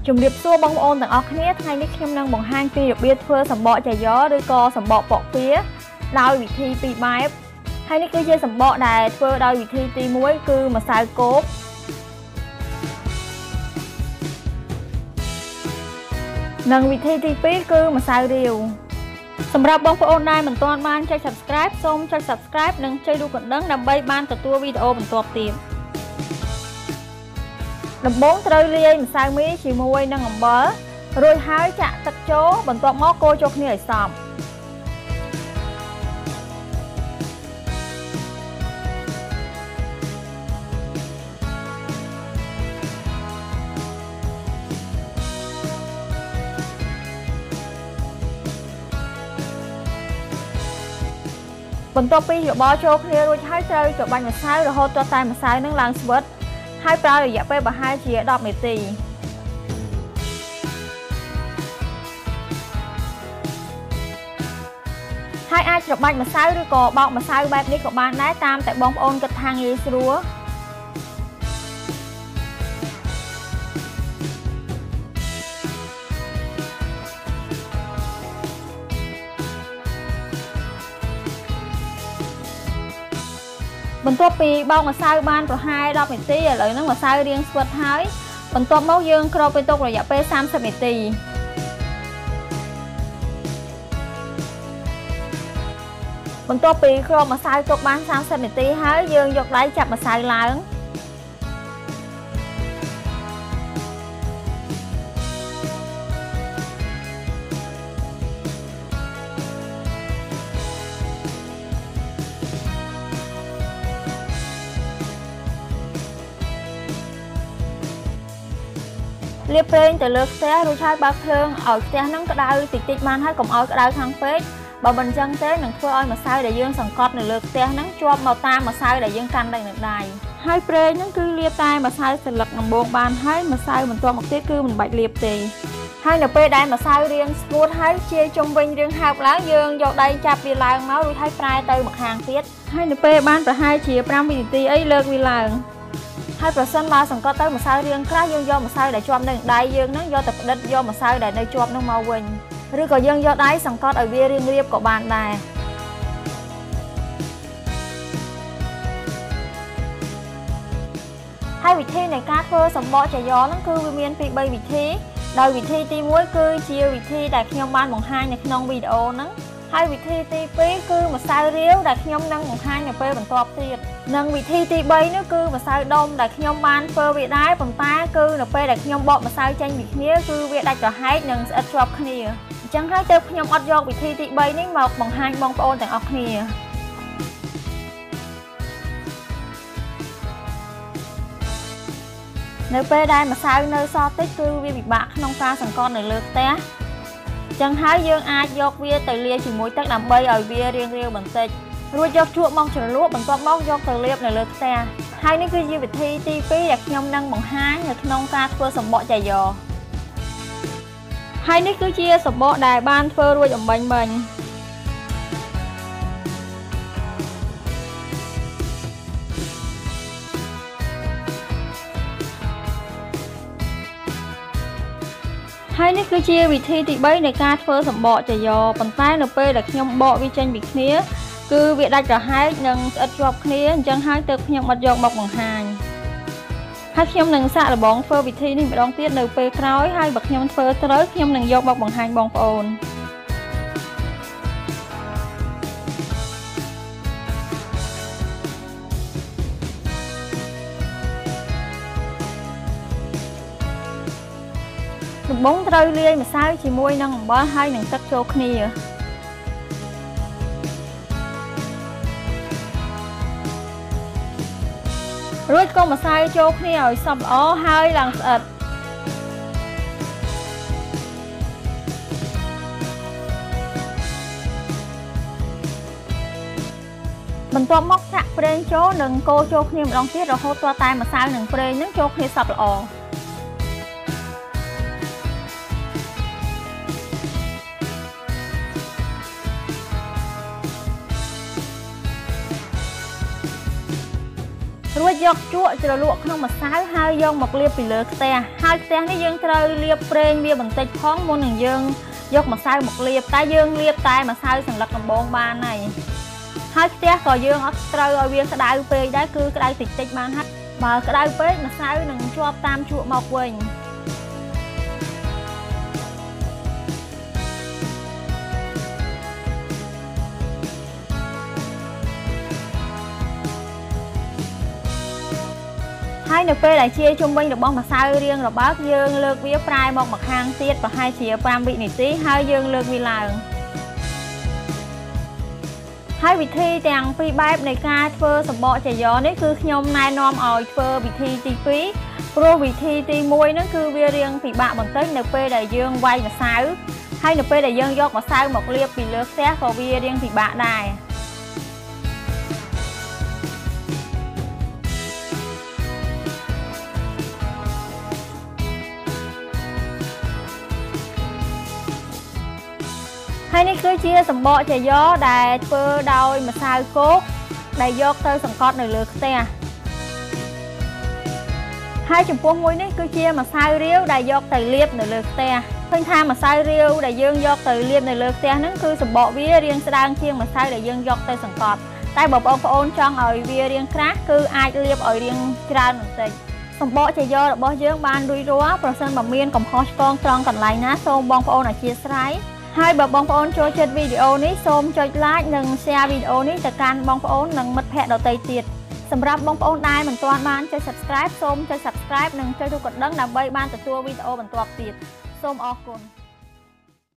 Chùm điệp xua bông ôn tầng ọc khné thay ní khiêm nâng bằng hang pi được biết phơ sầm bọ chả gió đôi co sầm bọ bọ phía đau vị thi pi bài hay ní cứ chơi sầm bọ đài phơ đau vị thi ti muối cư mà xài cốt nâng vị thi ti pi cư mà xài điềuสำหรับบองប្អូនដែលមិនទាន់បានចុច subscribe សូមចុច subscribe និងចុចរូបកណ្ដឹងដើម្បីបានទទួលវីដេអូបន្ទាប់ទៀតដំបូងត្រូវលាយម្សៅមីជាមួយនឹងអំបិលរួចហើយចាក់ទឹកចូលបន្ទាប់មកកូរចូលគ្នាឲ្យសព្វបន្ទាប់ពីច្របល់ចូលគ្នារួចហើយត្រូវច្របាច់ម្សៅរហូតទាល់តែម្សៅនឹងឡើងស្វិតហើយប្រើរយៈពេលប្រហែលជា10នាទីហើយអាចច្របាច់ម្សៅឬក៏បោកម្សៅបែបនេះក៏បានដែរតាមតែបងប្អូនគិតថាងាយស្រួលបន្ទាប់ពីបោកម្សៅបានប្រហែល10នាទីឥឡូវហ្នឹងម្សៅរាងស្វិតហើយបន្ទាប់មកយើងគ្របវាទុករយៈពេល30នាទីបន្ទាប់ពីគ្របម្សៅទុកបាន30នាទីហើយយើងយកដៃចាប់ម្សៅឡើងលាបប្រេងទៅលើខ្ទះរួចហើយបើកភ្លើងឲ្យខ្ទះហ្នឹងក្តៅតិចតិចបានហើយកុំឲ្យក្តៅខាងពេកបើមិនអញ្ចឹងទេនឹងធ្វើឲ្យម្សៅដែលយើងសង្កត់នៅលើខ្ទះហ្នឹងជាប់មកតាមម្សៅដែលយើងកាន់នៅនឹងដៃហើយប្រេងហ្នឹងគឺលាបតែម្សៅសន្លឹកដំបូងបានហើយម្សៅបន្ទាប់មកទៀតគឺមិនបាច់លាបទេហើយនៅពេលដែលម្សៅរាងស្ងួតហើយជាជុំវិញរាងហើបឡើងយើងយកដៃចាប់វាឡើងមករួចហើយប្រែទៅម្ខាងទៀតហើយនៅពេលបានប្រហែលជា5វិនាទីអីលើកវាឡើងហើយប្រសិនបើសង្កត់ទៅម្សៅរាងក្រាស់យើងយកម្សៅដែលជាប់នៅដៃយើងហ្នឹងយកទៅផ្ដិតយកម្សៅដែលនៅជាប់ហ្នឹងមកវិញឬក៏យើងយកដៃសង្កត់ឲ្យវារាងរាបក៏បានដែរហើយវិធីនៃការធ្វើសម្បកចាយ៉ហ្នឹងគឺវាមានពី3វិធីដោយវិធីទី1គឺជាវិធីដែលខ្ញុំបានបង្ហាញនៅក្នុងវីដេអូហ្នឹងហើយវិធីទី2គឺម្សៅរាវដែលខ្ញុំនឹងបង្ហាញនៅពេលបន្ទាប់ទៀតនិងវិធីទី3នោះគឺម្សៅដុំដែលខ្ញុំបានធ្វើវាដែរប៉ុន្តែគឺនៅពេលដែលខ្ញុំបកម្សៅចេញពីគ្នាគឺវាដាច់ប្រហែកនិងស្អិតជាប់គ្នាអញ្ចឹងហើយទើបខ្ញុំអត់យកវិធីទី3នេះមកបង្ហាញបងប្អូនទាំងអស់គ្នានៅពេលដែលម្សៅនៅសល់តិចគឺវាពិបាកក្នុងការសង្កត់នៅលើផ្ទះចឹងហើយយើងអាចយកវាទៅលាយជាមួយទឹកដើម្បីឲ្យវារាងរាវបន្តិចរួចយកជក់មកជ្រលក់បន្ទាប់មកយកទៅលាបនៅលើផ្ទះហើយនេះគឺជាវិធីទី2ដែលខ្ញុំនឹងបង្ហាញនៅក្នុងការធ្វើសម្បកចាយ៉ហើយនេះគឺជាសម្បកដែលបានធ្វើរួចអំបញ្ញមិញហើយនេះគឺជាវិធីទី3នៃការធ្វើសម្បកចាយ៉ប៉ុន្តែនៅពេលដែលខ្ញុំបកវាចេញពីគ្នាគឺវាដាច់ប្រហែកនិងស្អិតជាប់គ្នាអញ្ចឹងហើយទើបខ្ញុំអត់យកមកបង្ហាញហើយខ្ញុំនឹងសាកល្បងធ្វើវិធីនេះម្ដងទៀតនៅពេលក្រោយហើយបើខ្ញុំធ្វើត្រូវខ្ញុំនឹងយកមកបង្ហាញបងប្អូនដំបូងត្រូវលាយម្សៅជាមួយនឹងអំបិលហើយនឹងទឹកចូលគ្នារួចកូរម្សៅចូលគ្នាឲ្យសព្វល្អហើយឡើងស្អិតបន្ទាប់មកចាក់ប្រេងចូលនិងកូរចូលគ្នាម្ដងទៀតរហូតទាល់តែម្សៅនិងប្រេងនឹងចូលគ្នាសព្វល្អរួចយកជក់ជ្រលក់ក្នុងម្សៅហើយយកមកលាបពីលើខ្ទះហើយខ្ទះនេះយើងត្រូវលាបប្រេងវាបន្តិចផងមុននឹងយើងយកម្សៅមកលាបតែយើងលាបតែម្សៅសន្លឹកដំបូងបានហើយខ្ទះក៏យើងអត់ត្រូវឲ្យវាក្តៅពេកដែរគឺក្តៅតិចតិចបានហើយបើក្តៅពេកម្សៅនឹងជាប់តាមជក់មកវិញហើយនៅពេលដែលជាជុំវិញរបស់ម្សៅរាងរបើកយើងលើកវាប្រែមកម្ខាងទៀតប្រហែលជា5វិនាទីហើយយើងលើកវាឡើងហើយវិធីទាំងពីរបែបនៃការធ្វើសម្បកចាយ៉នេះគឺខ្ញុំណែនាំឲ្យធ្វើវិធីទី2ព្រោះវិធីទី1ហ្នឹងគឺវារៀងពិបាកបន្តិចនៅពេលដែលយើងវាយម្សៅហើយនៅពេលដែលយើងយកម្សៅមកលាបពីលើខ្ទះក៏វារៀងពិបាកដែរហើយនេះគឺជាសម្បកចាយ៉ដែលធ្វើដោយម្សៅគោកដែលយកទៅសង្កត់នៅលើខ្ទះហើយចំពោះមួយនេះគឺជាម្សៅរាវដែលយកទៅលាបនៅលើខ្ទះឃើញថាម្សៅរាវដែលយើងយកទៅលាបនៅលើខ្ទះហ្នឹងគឺសម្បកវារាងស្ដើងជាងម្សៅដែលយើងយកទៅសង្កត់តែបើបងប្អូនចង់ឲ្យវារាងក្រាស់គឺអាចលាបឲ្យរាងច្រើនបន្តិចសម្បកចាយ៉របស់យើងបានរួចរាល់ប្រសិនបើមានកំហុសឆ្គងត្រង់កន្លែងណាសូមបងប្អូនអធិស្ឋានហើយបើបងប្អូនចូលចិត្តវីដេអូនេះសូមចុច like និង share វីដេអូនេះទៅកាន់បងប្អូននិងមិត្តភ័ក្តិដទៃទៀតសម្រាប់បងប្អូនដែលមិនទាន់បានចុច subscribe សូមចុច subscribe និងចុចរូបកណ្ដឹងដើម្បីបានទទួលវីដេអូបន្ទាប់ទៀតសូមអរគុណ